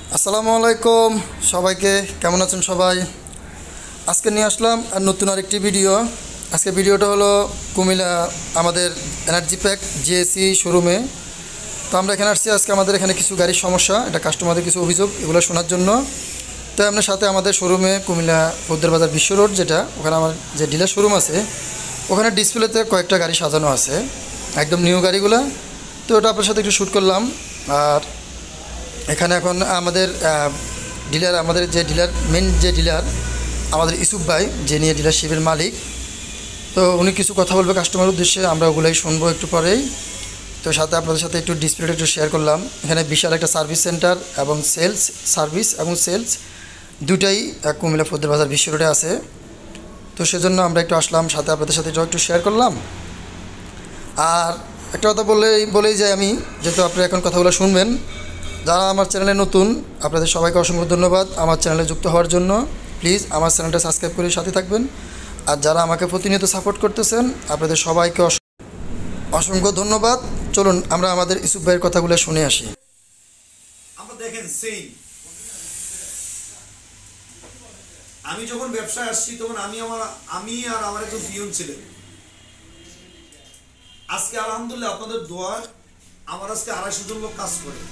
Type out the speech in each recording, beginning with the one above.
আসসালামু আলাইকুম সবাইকে, কেমন আছেন সবাই? আজকে নিয়ে আসলাম আর নতুন আরেকটি ভিডিও। আজকে ভিডিওটা হলো কুমিল্লা আমাদের এনার্জি প্যাক জিএসি শোরুমে। তো আমরা এখানে আসছি আজকে আমাদের এখানে কিছু গাড়ির সমস্যা, এটা কাস্টমারদের কিছু অভিযোগ, এগুলো শোনার জন্য। তো আপনার সাথে আমাদের শোরুমে কুমিল্লা বৌদ্ধের বাজার বিশ্ব রোড, যেটা ওখানে আমার যে ডিলার শোরুম আছে, ওখানে ডিসপ্লেতে কয়েকটা গাড়ি সাজানো আছে, একদম নিউ গাড়িগুলো। তো ওটা আপনার সাথে একটু শ্যুট করলাম। আর এখানে এখন আমাদের ডিলার, আমাদের যে ডিলার, মেন যে ডিলার আমাদের ইউসুফ ভাই, যে নিয়ে ডিলারশিপের মালিক, তো উনি কিছু কথা বলবে কাস্টমারের উদ্দেশ্যে, আমরা ওগুলোই শুনবো একটু পরেই। তো সাথে আপনাদের সাথে একটু ডিসপ্লেটা একটু শেয়ার করলাম। এখানে বিশাল একটা সার্ভিস সেন্টার এবং সার্ভিস এবং সেলস দুটাই কুমিল্লা ফদ্দের বাজার বিশ্ব রোডে আছে। তো সেজন্য আমরা একটু আসলাম, সাথে আপনাদের সাথে একটু শেয়ার করলাম। আর একটা কথা বলেই যাই আমি, যেহেতু আপনারা এখন কথাগুলো শুনবেন, যারা আমার চ্যানেলে নতুন, আপনাদের সবাইকে অসংখ্য ধন্যবাদ আমার চ্যানেলে যুক্ত হওয়ার জন্য। প্লিজ আমার চ্যানেলটা সাবস্ক্রাইব করে সাথে থাকবেন। আর যারা আমাকে প্রতিনিয়ত সাপোর্ট করতেছেন, আপনাদের সবাইকে অসংখ্য ধন্যবাদ। চলুন আমরা আমাদের ইউসুফ ভাইয়ের কথাগুলো শুনে আসি। আমরা দেখেন আমি যখন ব্যবসায় আসছি তখন আমি আর আমার একজন পিয়ন ছিলেন। আজকে আলহামদুলিল্লাহ আপনাদের দোয়ার আমার আজকে 250 জন লোক কাজ করে।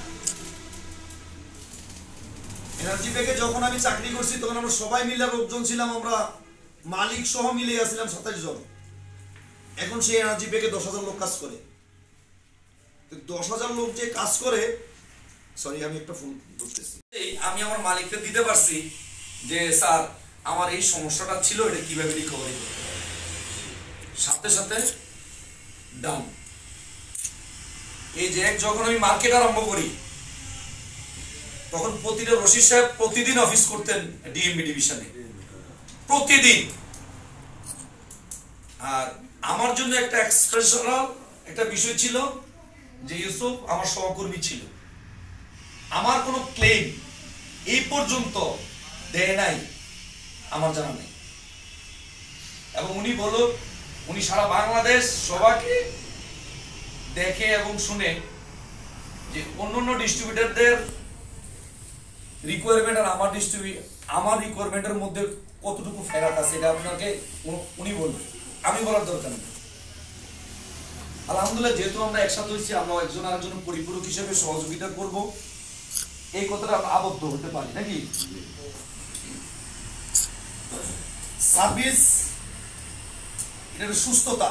এনার্জি প্যাকে যখন আমি চাকরি করছি তখন আমরা সবাই মিলে লোকজন ছিলাম, আমরা মালিক সহ মিলে আসছিলাম 27 জন। এখন সেই এনার্জি প্যাকে 10,000 লোক কাজ করে। 10,000 লোক যে কাজ করে, সরি আমি একটা ফোন ধরতেছি, আমি আমার মালিককে দিতে পারছি যে স্যার আমার এই সমস্যাটা ছিল, এটা কিভাবে রিকভারি করতে পারি, সাথে সাথে ডান। এই যে যখন আমি মার্কেট আরম্ভ করি তখন প্রতিটা রশিদ সাহেব প্রতিদিন অফিস করতেন ডিএমবি ডিভিশনে, প্রতিদিন। আর আমার জন্য একটা এক্সপ্রেশনাল একটা বিষয় ছিল যে ইউসুফ আমার সহকর্মী ছিল, আমার কোনো ক্লেম এই পর্যন্ত দেয় নাই আমার জানা নেই। এবং উনি সারা বাংলাদেশ সবাইকে দেখে এবং শুনে যে অন্যান্য ডিস্ট্রিবিউটরদের রিকোয়ারমেন্ট আর আমার রিকোয়ারমেন্টের মধ্যে কতটুকু ফেরাত আছে, এটা আপনাকে উনি বলবেন, আমি বলার দরকার নেই। আলহামদুলিল্লাহ, যেহেতু আমরা একসাথে হয়েছি, আমরা একজন আরেকজন পরিপূরক হিসেবে সহযোগিতা করব, এই কথাটা আবদ্ধ হতে পারি নাকি। সার্ভিস এটা সুস্থতা।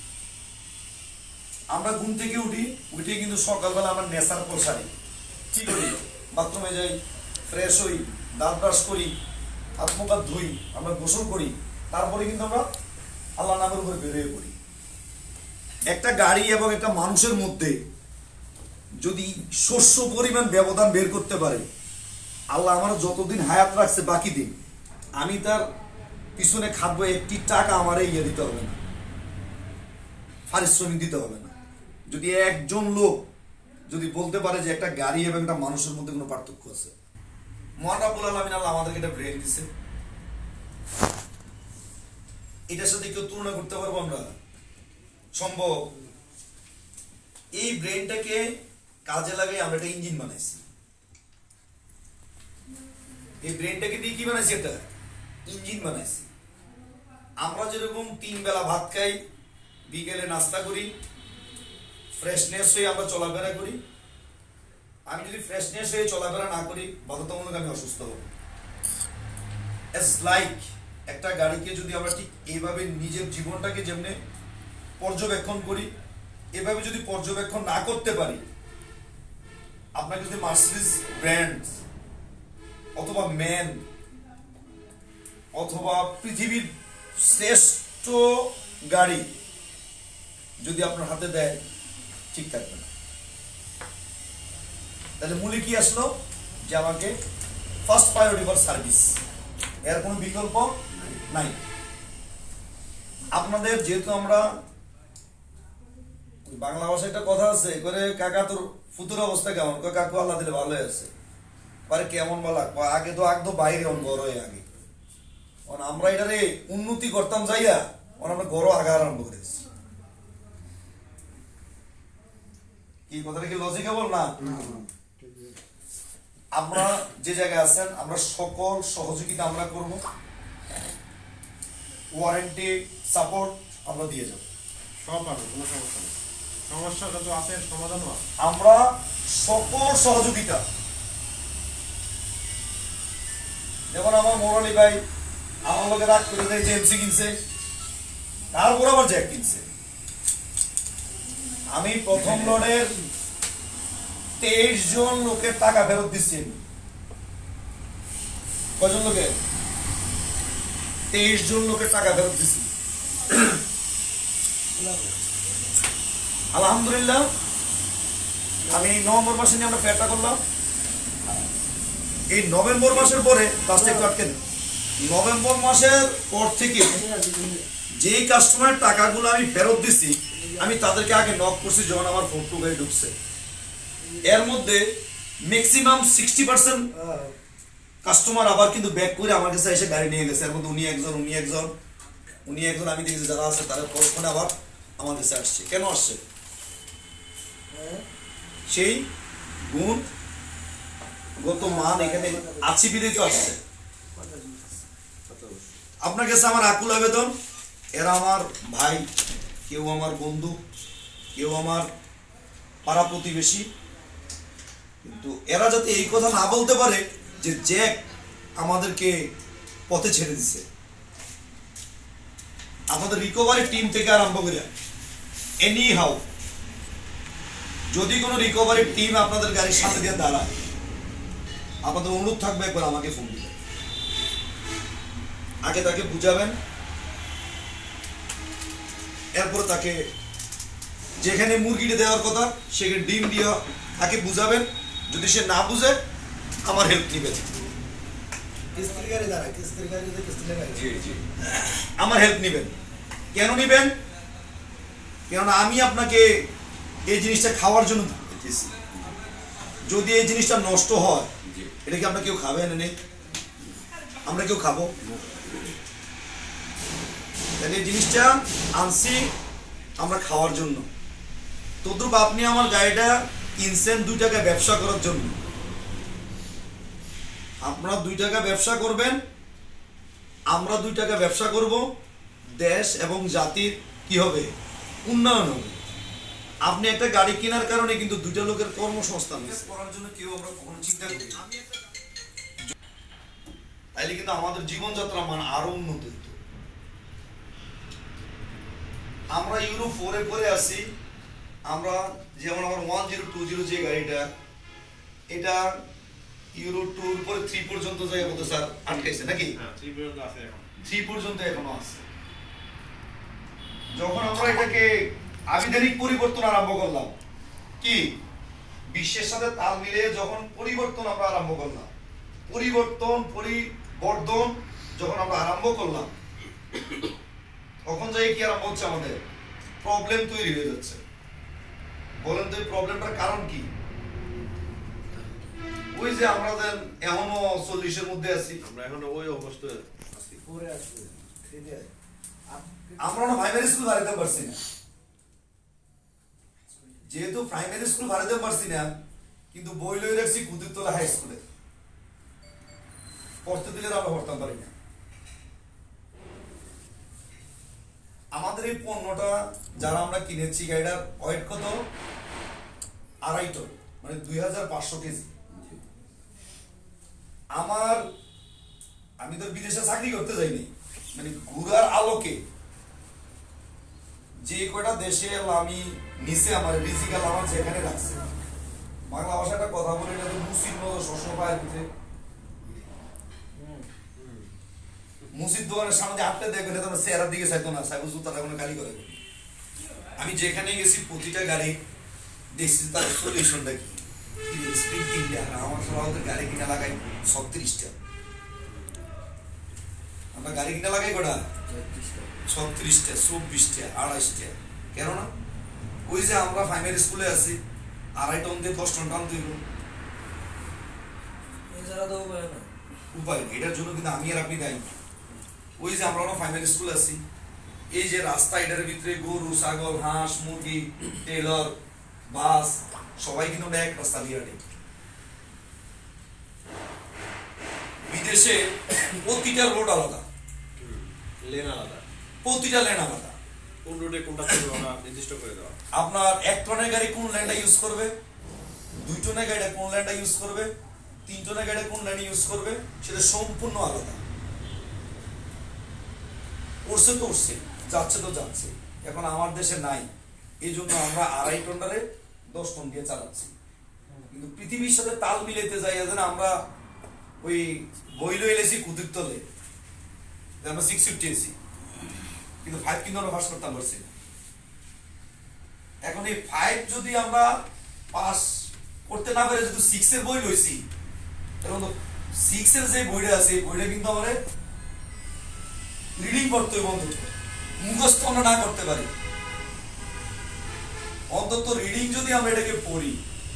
আমরা ঘুম থেকে উঠে কিন্তু সকালবেলা আমরা নেশার পর সারি, কি করি, বাথরুমে যাই, ফ্রেশ হই, দাঁত ব্রাশ করি, হাত মুখ ধুই, আমরা গোসল করি, তারপরে কিন্তু আমরা আল্লাহ নামের উপরে বেরিয়ে পড়ি। একটা গাড়ি এবং একটা মানুষের মধ্যে যদি শস্য পরিমাণ ব্যবধান বের করতে পারে, আল্লাহ আমার যতদিন হায়াত রাখছে বাকি দিন আমি তার পিছনে খাটবো, একটি টাকা আমার দিতে হবে না, পারিশ্রমিক দিতে হবে না। যদি একজন লোক যদি বলতে পারে যে একটা গাড়ি এবং একটা মানুষের মধ্যে কোনো পার্থক্য আছে, মহান রাব্বুল আলামিন আল্লাহ আমাদেরকে একটা ব্রেন দিছে, এটার সাথে কেউ তুলনা করতে পারবো আমরা? সম্ভব? এই ব্রেনটাকে কাজে লাগাই আমরা একটা ইঞ্জিন বানাইছি। এই ব্রেনটাকে দিয়ে কি বানাইছি? একটা ইঞ্জিন বানাইছি। আমরা যেরকম 3 বেলা ভাত খাই, বিকেলে নাস্তা করি, ফ্রেশনেস হয়ে আমরা চলাফেরা করি, আমি যদি ফ্রেশনেস হয়ে চলাফেরা না করি, বাধ্যতামূলক আমি অসুস্থ হব। ইটস লাইক একটা গাড়িকে যদি আমরা ঠিক এইভাবে নিজের জীবনটাকে যেমনি পর্যবেক্ষণ করি, এভাবে যদি পর্যবেক্ষণ না করতে পারি, আপনাকে যদি মার্সিডিজ ব্র্যান্ড অথবা ম্যান অথবা পৃথিবীর শ্রেষ্ঠ গাড়ি যদি আপনার হাতে দেয়, ঠিক থাকবে না। তাহলে মূলে কি আসলো? যে আমাকে ফার্স্ট প্রায়োরিটি ফর সার্ভিস, এর কোনো বিকল্প নাই। আপনাদের যেহেতু আমরা বাংলা ভাষায় একটা কথা আছে, করে কাকা তোর ফুতুর অবস্থা কেমন? কাকু আল্লাহ দিলে ভালোই আছে। পারে কেমন বলা, আগে তো আগতো বাইরে গড় হয়ে আগে, আমরা এটারে উন্নতি করতাম যাইয়া আমরা গড় আগা আরম্ভ করেছি। কি কথাটা কি লজিকেবল না? আমরা যে জায়গায় আছেন আমরা সকল সহযোগিতা আমরা করব, ওয়ারেন্টি সাপোর্ট আমরা দিয়ে যাব, সব পাবে, কোনো সমস্যা নেই। সমস্যাটা তো আছে, সমাধানও আছে। আমরা সকল সহযোগিতা। যেমন আমার মোরালি ভাই আমার লোকে রাগ করে দেয় যে এমসি কিনছে, তারপর আবার জ্যাক কিনছে। আমি প্রথম লটের 23 জন লোকের টাকা ফেরত দিচ্ছি। কয়জন লোকের? 23 জন লোকের টাকা ফেরত দিচ্ছি। আলহামদুলিল্লাহ। আমি নভেম্বর মাসে নিয়ে আমরা ফেরটা করলাম। এই নভেম্বর মাসের পরে কাজটা একটু আটকে দিই। নভেম্বর মাসের পর থেকে যেই কাস্টমারের টাকাগুলো আমি ফেরত দিছি, আমি তাদেরকে আগে নক করছি যখন আমার ফোন টু গাড়ি ঢুকছে। এর মধ্যে ম্যাক্সিমাম 60% কাস্টমার আবার কিন্তু ব্যাক করে আমার কাছে এসে গাড়ি নিয়ে গেছে। এর মধ্যে উনি একজন আমি দেখেছি যারা আছে তারা পরক্ষণে আবার আমার কাছে আসছে। কেন আসছে? সেই গুণ গত মান এখানে আছি বিদেই তো আসছে। আপনার কাছে আমার আকুল আবেদন, এরা আমার ভাই, কেউ আমার বন্ধু, কেউ আমার পাড়া প্রতিবেশী, কিন্তু এরা যাতে এই কথা না বলতে পারে যে জ্যাক আমাদেরকে পথে ছেড়ে দিচ্ছে। আমাদের রিকভারি টিম থেকে আরম্ভ করে এনি হাউ যদি কোনো রিকভারি টিম আপনাদের গাড়ির সামনে দিয়ে দাঁড়ায়, আপনাদের অনুরোধ থাকবে একবার আমাকে ফোন দিবেন, আগে তাকে বুঝাবেন, এরপর তাকে যেখানে মুরগিটা দেওয়ার কথা সেখানে ডিম দিয়ে তাকে বুঝাবেন। যদি সে না বুঝে আমার হেল্প নিবেন, আমার হেল্প নিবেন। কেন নিবেন? কেননা আমি আপনাকে এই জিনিসটা খাওয়ার জন্য দিতেছি। যদি এই জিনিসটা নষ্ট হয়, এটা কি আমরা কেউ খাবেন? নেই, আমরা কেউ খাবো? তাহলে এই জিনিসটা আনছি আমরা খাওয়ার জন্য। তদ্রুপ আপনি আমার গাড়িটা কিনছেন 2 টাকা ব্যবসা করার জন্য। আপনারা 2 টাকা ব্যবসা করবেন, আমরা 2 টাকা ব্যবসা করব, দেশ এবং জাতির কি হবে? উন্নয়ন হবে। আপনি একটা গাড়ি কেনার কারণে কিন্তু 2টা লোকের কর্মসংস্থান করার জন্য কেউ আমরা কখনো চিন্তা করি, তাইলে কিন্তু আমাদের জীবনযাত্রা মান আরো উন্নত হতো। আমরা ইউরো 4-এ পরে আসি। আমরা যেমন আমার 1020 যে গাড়িটা, এটা ইউরো 2 পরে 3 পর্যন্ত যায় বলতে স্যার আটকাইছে নাকি? হ্যাঁ, 3 পর্যন্ত আছে এখন। 3 পর্যন্ত এখনো আছে। যখন আমরা এটাকে আবিধানিক পরিবর্তন আরম্ভ করলাম, কি বিশ্বের সাথে তাল মিলিয়ে যখন পরিবর্তন আমরা আরম্ভ করলাম, পরিবর্তন যখন আমরা আরম্ভ করলাম, তখন যাই কি আরম্ভ হচ্ছে? আমাদের প্রবলেম তৈরি হয়ে যাচ্ছে। বলেন তো এই প্রবলেমটার কারণ কি? ওই যে আমরা এখনো 40-এর মধ্যে আছি, আমরা এখন ওই অবস্থায় আছি। আমরা না প্রাইমারি স্কুল বাড়িতে পারছি না। যেহেতু প্রাইমারি স্কুল বাড়িতে পারছি না, কিন্তু বই লই রাখছি কুতুবতলা হাই স্কুলে, পড়তে দিলে আমরা পড়তাম পারি না। আমাদের এই পণ্যটা যারা আমরা কিনেছি, গাড়িটার ওয়েট কত? 2.5 টন, মানে 2500 কেজি। আমি তো বিদেশে চাকরি করতে যাইনি, মানে ঘুরার আলোকে যে কয়টা দেশে আমি নিচে আমার রিজিকাল আমার যেখানে রাখছে, বাংলা ভাষাটা কথা বলে এটা তো মুসিদ মতো শস্য পায়ের পিঠে। মুসিদ দোকানের সামনে আটটা দেখবেন, এটা তোমার চেহারার দিকে চাইতো না, সাইবুল জুতাটা কোনো গালি করে। আমি যেখানে গেছি প্রতিটা গাড়ি দেখছি তার সলিউশনটা কি, স্পিড 3টা। আমার সবাই গাড়ি কিনা লাগাই 36টা। আমরা গাড়ি কিনা লাগাই কটা? 36টা, 24টা, 28টা। কেন না? ওই যে আমরা প্রাইমারি স্কুলে আছি, 2.5 টন দিয়ে 10 টন টান দিব, উপায় নেই। এটার জন্য কিন্তু আমি আর আপনি দায়ী। ওই যে আমরা প্রাইমারি স্কুলে আছি, এই যে রাস্তা, এটার ভিতরে গরু, ছাগল, হাঁস, মুরগি, টেলর, বাস, সবাই কিন্তু এক রাস্তা দিয়ে হাঁটে। বিদেশে প্রতিটা রোড আলাদা, লেন আলাদা, প্রতিটা লেন আলাদা। কোন রোডে কোনটা চলবে ওরা নির্দিষ্ট করে দেওয়া। আপনার 1 টনের গাড়ি কোন লেনটা ইউজ করবে, 2 টনের গাড়িটা কোন লেনটা ইউজ করবে, 3 টনের গাড়ি কোন লেন ইউজ করবে, সেটা সম্পূর্ণ আলাদা। উঠছে তো উঠছে, যাচ্ছে তো যাচ্ছে। এখন আমার দেশে নাই, এই জন্য আমরা 2.5 টনারে 10 টন দিয়ে চালাচ্ছি। কিন্তু পৃথিবীর সাথে তাল মিলাইতে যাই যেন আমরা ওই বইল এলেছি কুতুর তলে, আমরা 650 এসি, কিন্তু 5 কিন্তু আমরা পাস করতে পারছি না। এখন এই 5 যদি আমরা পাস করতে না পারে, যদি 6 এর বই লইছি, এখন তো 6 এর যে বইটা আছে এই বইটা কিন্তু আমাদের রিডিং করতে হবে, অন্তত মুখস্থ আমরা না করতে পারি, অন্তত রিডিং যদি আমরা এটাকে পড়ি,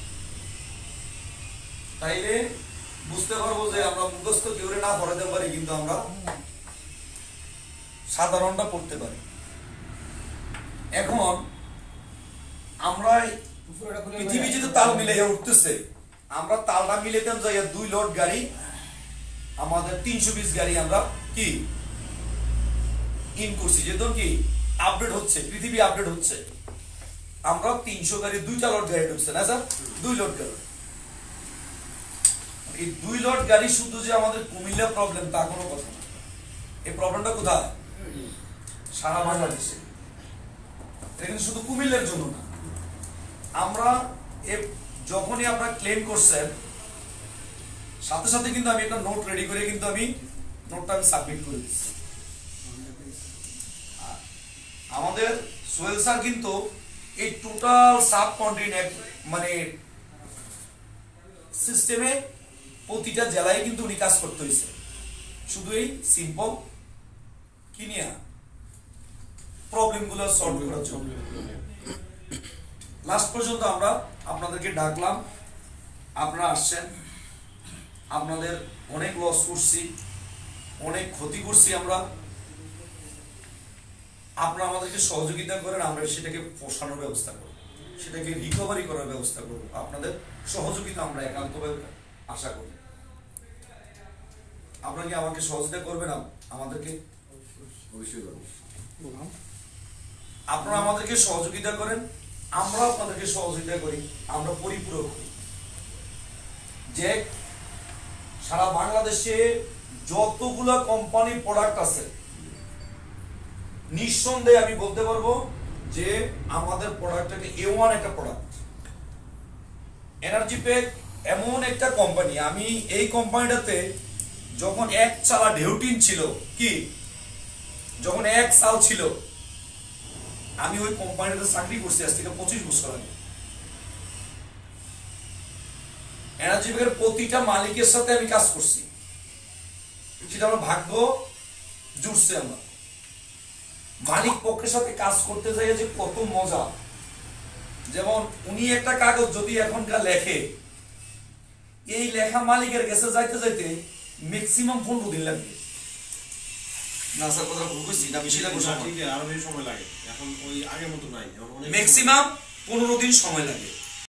তাইলে বুঝতে পারবো যে আমরা মুখস্থ কেউ না পড়াতে পারি, কিন্তু আমরা সাধারণটা পড়তে পারি। এখন আমরা পৃথিবী যদি তাল মিলাইয়া উঠতেছে, আমরা তালটা মিলাইতাম যাইয়া 2 লট গাড়ি, আমাদের 320 গাড়ি আমরা কি ইন করছি, যেহেতু কি আপডেট হচ্ছে, পৃথিবী আপডেট হচ্ছে। আমরা 300 গাড়ি 2টা লট গাড়ি ঢুকছে না স্যার, 2 লট গাড়ি। এই 2 লট গাড়ি শুধু যে আমাদের কুমিল্লা প্রবলেম তা কোনো কথা না। এই প্রবলেমটা কোথায়? সারা বাংলাদেশে। এটা কিন্তু শুধু কুমিল্লার জন্য না। আমরা যখনই আপনারা ক্লেম করছেন, সাথে সাথে কিন্তু আমি একটা নোট রেডি করে কিন্তু আমি নোটটা সাবমিট করে দিচ্ছি। আমাদের সোহেল স্যার কিন্তু এই টোটাল সাব কন্টিনেন্ট মানে সিস্টেমে প্রতিটা জেলায় কিন্তু উনি কাজ করতে হয়েছে, শুধু এই সিম্পল কি নিয়ে প্রবলেমগুলো সলভ করার জন্য। লাস্ট পর্যন্ত আমরা আপনাদেরকে ডাকলাম, আপনারা আসছেন, আপনাদের অনেক লস করছি, অনেক ক্ষতি করছি আমরা, আপনারা আমাদেরকে সহযোগিতা করেন, আমরা সেটাকে পোষানোর ব্যবস্থা করব, সেটাকে রিকভারি করার ব্যবস্থা করব। আপনাদের সহযোগিতা আমরা একান্তভাবে আশা করি। আপনারা কি আমাকে সহযোগিতা করবেন? আমাদেরকে আপনারা আমাদেরকে সহযোগিতা করেন, আমরা আপনাদেরকে সহযোগিতা করি, আমরা পরিপূরক করি। যে সারা বাংলাদেশে যতগুলো কোম্পানি প্রোডাক্ট আছে, নিঃসন্দেহে আমি বলতে পারবো যে আমাদের প্রোডাক্টটাকে A1 একটা প্রোডাক্ট। এনার্জি প্যাক এমন একটা কোম্পানি, আমি এই কোম্পানিটাতে যখন 1 চালা ঢেউটিন ছিল, কি যখন 1 সাল ছিল, আমি ওই কোম্পানিটাতে চাকরি করছি আজ থেকে 25 বছর আগে। এনার্জি প্যাকের প্রতিটা মালিকের সাথে আমি কাজ করছি, সেটা আমার ভাগ্য জুড়ছে। আমরা মালিক পক্ষের সাথে কাজ করতে যাই যে কত মজা। যেমন উনি একটা কাগজ যদি এখনকার লেখে, এই লেখা মালিকের কাছে যাইতে যাইতে ম্যাক্সিমাম 15 দিন লাগবে। না স্যার, কথা ভুল কইছি না? বেশি লাগবে, আরো বেশি সময় লাগে। এখন ওই আগের মতো নাই, ম্যাক্সিমাম 15 দিন সময় লাগে।